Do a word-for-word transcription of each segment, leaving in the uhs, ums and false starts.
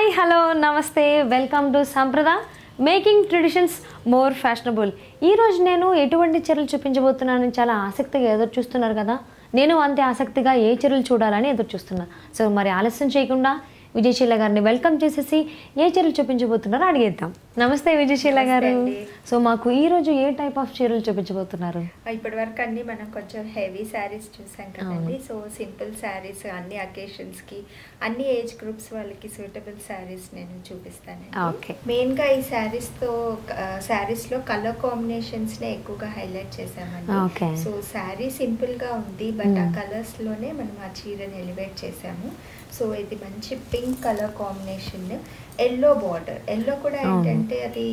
Hi hello నమస్తే welcome to Sampradha making traditions more fashionable. ఈరోజు నేను ఎటువంటి చీరలు చూపించబోతున్నానని చాలా ఆసక్తిగా ఎదురు చూస్తున్నారు కదా. నేను అంతే ఆసక్తిగా ఏ చీరలు చూడాలని ఎదురు చూస్తున్నాను. సో మరి ఆలస్యం చేయకుండా విజయశీల గారిని వెల్కమ్ చేసేసి ఏ చీరలు చూపించబోతున్నారో అడిగేద్దాం. నమస్తే విజయశీల గారు. సో మాకు ఈరోజు ఏ టైప్ ఆఫ్ చీరలు చూపించబోతున్నారు? ఇప్పటి వరకు అన్ని మనం కొంచెం హెవీ శారీస్ చూసాం కదండి. సో సింపుల్ శారీస్ అన్ని అకేషన్స్ కి అన్ని ఏజ్ గ్రూప్స్ వాళ్ళకి సూటబుల్ శారీస్ నేను చూపిస్తాను. మెయిన్ గా ఈ శారీస్ తో శారీస్ లో కలర్ కాంబినేషన్స్ నే ఎక్కువగా హైలైట్ చేసామండి. సో శారీ సింపుల్ గా ఉంది, బట్ ఆ కలర్స్ లోనే మనం ఆ చీరని ఎలివేట్ చేసాము. సో ఇది మంచి pink colour combination, yellow border. Yellow కూడా ఏంటంటే అది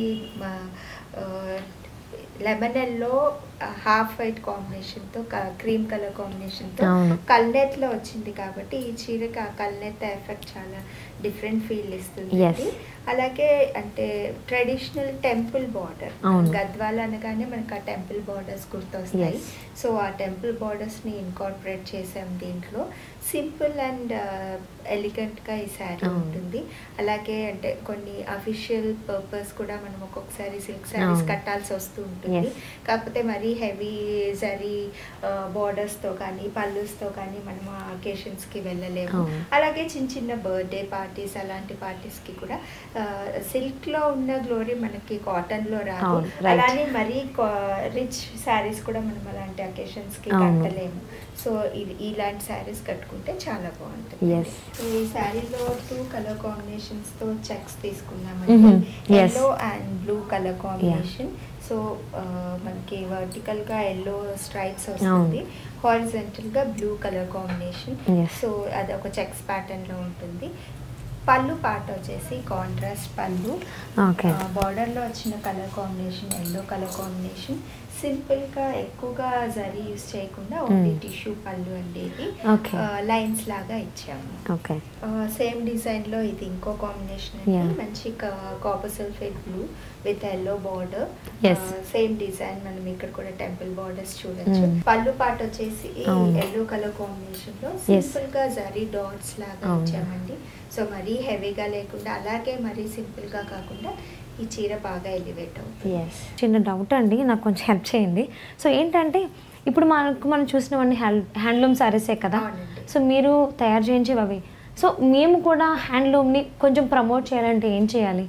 లెమన్ ఎల్లో హాఫ్ వైట్ కాంబినేషన్తో క్రీమ్ కలర్ కాంబినేషన్తో కల్నెత్లో వచ్చింది కాబట్టి ఈ చీరకి ఆ కల్నెత్ ఎఫెక్ట్ చాలా డిఫరెంట్ ఫీల్ ఇస్తుంది. అలాగే అంటే ట్రెడిషనల్ టెంపుల్ బార్డర్, గద్వాల్ అనగానే మనకు ఆ టెంపుల్ బార్డర్స్ గుర్తొస్తాయి. సో ఆ టెంపుల్ బార్డర్స్ని ఇన్కార్పొరేట్ చేసాం దీంట్లో. సింపుల్ అండ్ ఎలిగెంట్గా ఈ శారీ ఉంటుంది. అలాగే అంటే కొన్ని అఫీషియల్ పర్పస్ కూడా మనం ఒక్కొక్కసారి సిల్క్ శారీస్ కట్టాల్సి వస్తూ ఉంటుంది. కాకపోతే మరీ హెవీ జరీ బార్డర్స్తో కానీ పళ్ళుస్తో కానీ మనం ఆ అకేషన్స్కి వెళ్ళలేము. అలాగే చిన్న చిన్న బర్త్డే పార్టీస్ అలాంటి పార్టీస్కి కూడా సిల్క్లో ఉన్న గ్లోరీ మనకి కాటన్లో రాదు. అలానే మరీ రిచ్ శారీస్ కూడా మనం అలాంటి అకేషన్స్కి కట్టలేము. సో ఇది ఇలాంటి శారీస్ కట్టుకుంటే చాలా బాగుంటుంది. ఈ శారీలో టూ కలర్ కాంబినేషన్స్తో చెక్స్ తీసుకున్నామండి. Yellow and blue colour combination. So మనకి వర్టికల్గా ఎల్లో స్ట్రైప్స్ వస్తుంది, హారిజంటల్గా బ్లూ కలర్ కాంబినేషన్. సో అది ఒక చెక్స్ ప్యాటర్న్లో ఉంటుంది. పళ్ళు పాట వచ్చేసి కాంట్రాస్ట్ పళ్ళు, బార్డర్లో వచ్చిన colour combination yellow colour combination. సింపుల్గా ఎక్కువగా జరీ యూస్ చేయకుండా ఓన్లీ టిష్యూ పళ్ళు ఉండేది, లైన్స్ లాగా ఇచ్చాము. సేమ్ డిజైన్లో ఇది ఇంకో కాంబినేషన్ అండి. మంచి copper sulphate blue with yellow border. Same design మనం ఇక్కడ కూడా టెంపుల్ బార్డర్స్ చూడొచ్చు. పళ్ళు పాట వచ్చేసి ఎల్లో కలర్ కాంబినేషన్ లో సింపుల్ గా జరీ డాట్స్ లాగా ఇచ్చామండి. సో మరీ హెవీగా లేకుండా అలాగే మరీ సింపుల్ గా కాకుండా ఈ చీర బాగా ఎలివేట్ అవుతుంది. చిన్న డౌట్ అండి, నాకు కొంచెం హెల్ప్ చేయండి. సో ఏంటంటే ఇప్పుడు మనకు మనం చూసినవన్నీ హ్యాండ్ హ్యాండ్లూమ్ శారీసే కదా. సో మీరు తయారు చేయించేవి అవి. సో మేము కూడా హ్యాండ్లూమ్ని కొంచెం ప్రమోట్ చేయాలంటే ఏం చేయాలి?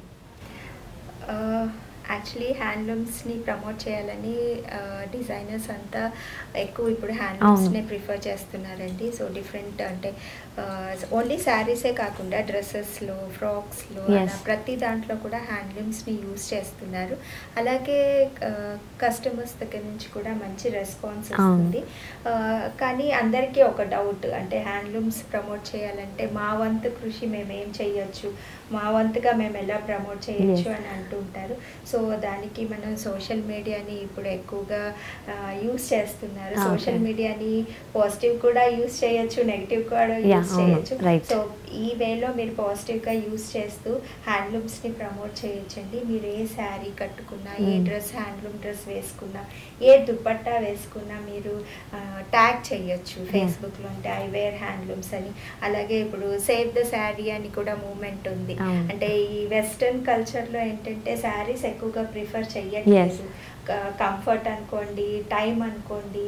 యాక్చువల్లీ హ్యాండ్లూమ్స్ని ప్రమోట్ చేయాలని డిజైనర్స్ అంతా ఎక్కువ ఇప్పుడు హ్యాండ్లూమ్స్నే ప్రిఫర్ చేస్తున్నారండి. సో డిఫరెంట్ అంటే ఓన్లీ శారీసే కాకుండా డ్రెస్సెస్లో, ఫ్రాక్స్లో ప్రతి దాంట్లో కూడా హ్యాండ్లూమ్స్ని యూజ్ చేస్తున్నారు. అలాగే కస్టమర్స్ దగ్గర నుంచి కూడా మంచి రెస్పాన్స్ వస్తుంది. కానీ అందరికీ ఒక డౌట్, అంటే హ్యాండ్లూమ్స్ ప్రమోట్ చేయాలంటే మా వంతు కృషి మేమేం చేయొచ్చు, మా వంతుగా మేము ఎలా ప్రమోట్ చేయొచ్చు అని అంటుంటారు. సో దానికి మనం సోషల్ మీడియాని ఇప్పుడు ఎక్కువగా యూస్ చేస్తున్నారు. సోషల్ మీడియాని పాజిటివ్ కూడా యూస్ చేయొచ్చు, నెగిటివ్ కూడా యూస్ చేయొచ్చు. సో ఈ వేలో మీరు పాజిటివ్గా యూస్ చేస్తూ హ్యాండ్లూమ్స్ని ప్రమోట్ చేయొచ్చండి. మీరు ఏ శారీ కట్టుకున్నా, ఏ డ్రెస్ హ్యాండ్లూమ్ డ్రెస్ వేసుకున్నా, ఏ దుపట్టా వేసుకున్నా మీరు ట్యాగ్ చేయొచ్చు ఫేస్బుక్లో, అంటే ఐ వేర్ హ్యాండ్లూమ్స్ అని. అలాగే ఇప్పుడు సేవ్ ద శారీ అని కూడా మూవ్మెంట్ ఉంది. అంటే ఈ వెస్టర్న్ కల్చర్లో ఏంటంటే శారీస్ ఎక్కువగా ప్రిఫర్ చెయ్యట్లేదు. కంఫర్ట్ అనుకోండి, టైం అనుకోండి,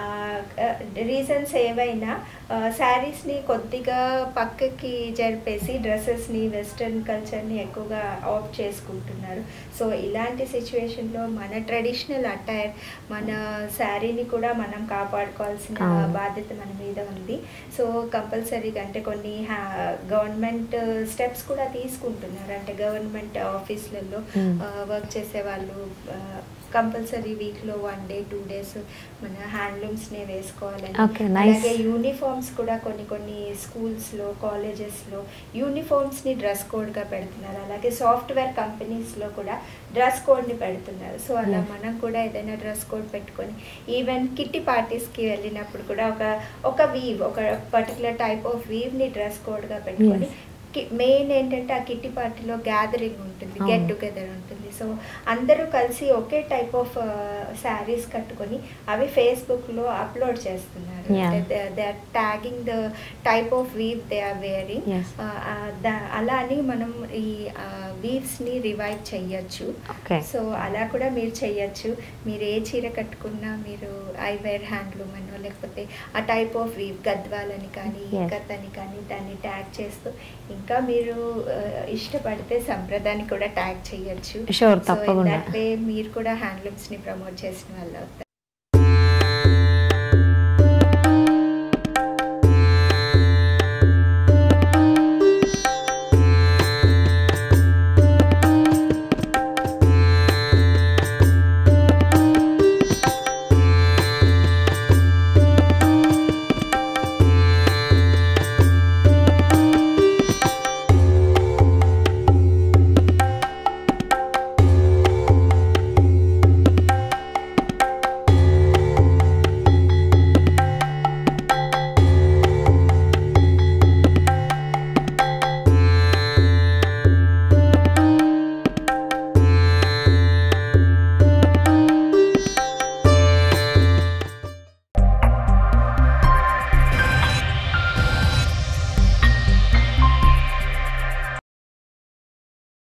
రీజన్స్ ఏవైనా శారీస్ని కొద్దిగా పక్కకి జరిపేసి డ్రెస్సెస్ని, వెస్ట్రన్ కల్చర్ని ఎక్కువగా ఆప్ట్ చేసుకుంటున్నారు. సో ఇలాంటి సిచ్యువేషన్లో మన ట్రెడిషనల్ అటైర్, మన శారీని కూడా మనం కాపాడుకోవాల్సిన బాధ్యత మన మీద ఉంది. సో కంపల్సరీగా అంటే కొన్ని గవర్నమెంట్ స్టెప్స్ కూడా తీసుకుంటున్నారు. అంటే గవర్నమెంట్ ఆఫీసులలో వర్క్ చేసే వాళ్ళు కంపల్సరీ వీక్లో వన్ డే టూ డేస్ మన హ్యాండ్లూమ్స్నే వేసుకోవాలని. అలాగే యూనిఫామ్స్ కూడా కొన్ని కొన్ని స్కూల్స్లో, కాలేజెస్లో యూనిఫామ్స్ని డ్రెస్ కోడ్గా పెడుతున్నారు. అలాగే సాఫ్ట్వేర్ కంపెనీస్లో కూడా డ్రెస్ కోడ్ని పెడుతున్నారు. సో అలా మనం కూడా ఏదైనా డ్రెస్ కోడ్ పెట్టుకొని ఈవెన్ కిట్టి పార్టీస్కి వెళ్ళినప్పుడు కూడా ఒక ఒక వీవ్, ఒక పర్టికులర్ టైప్ ఆఫ్ వీవ్ని డ్రెస్ కోడ్గా పెట్టుకొని మెయిన్ ఏంటంటే ఆ కిట్టి పార్టీలో గ్యాదరింగ్ ఉంటుంది, గెట్ టుగెదర్ ఉంటుంది. సో అందరూ కలిసి ఒకే టైప్ ఆఫ్ శారీస్ కట్టుకొని అవి ఫేస్బుక్లో అప్లోడ్ చేస్తున్నారు. Yeah. They are tagging the type of weave they are wearing. Yes. అలా అని మనం ఈ వీవ్స్ని రివైవ్ చెయ్యొచ్చు. Okay. సో అలా కూడా మీరు చెయ్యొచ్చు. మీరు ఏ చీర కట్టుకున్నా మీరు ఐవేర్ హ్యాండ్లూమ్ అనో లేకపోతే ఆ టైప్ ఆఫ్ వీవ్ గద్వాలని కానీ Yes. ఇక్కతని కానీ దాన్ని ట్యాగ్ చేస్తూ ఇంకా మీరు ఆ, ఇష్టపడితే సంప్రదాయాన్ని కూడా ట్యాగ్ చేయొచ్చు. Sure, తప్పకుండా. వే మీరు కూడా హ్యాండ్లూమ్స్ని ప్రమోట్ చేసిన వాళ్ళు అవుతారు.